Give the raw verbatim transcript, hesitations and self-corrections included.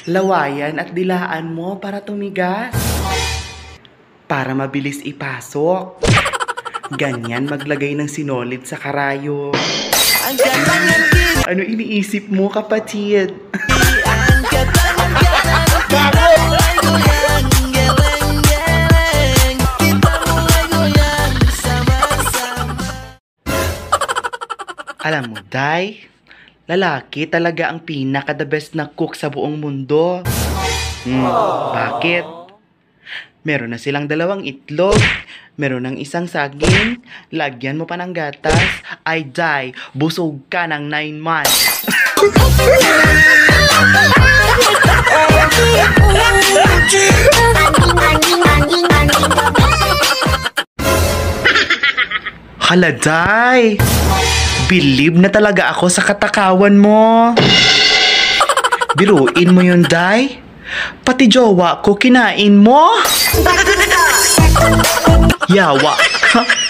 Lawayan at dilaan mo para tumigas. Para mabilis ipasok. Ganyan maglagay ng sinolid sa karayo. Ano iniisip mo, kapatid? Alam mo, Day, lalaki talaga ang pinaka-the best na cook sa buong mundo. Hmm, bakit? Meron na silang dalawang itlog, meron ng isang saging, lagyan mo pa ng gatas, ay Day, busog ka ng nine months. Hala, Day! Believe na talaga ako sa katakawan mo. Biruin mo yun, Day. Pati jowa ko kinain mo. Yawa.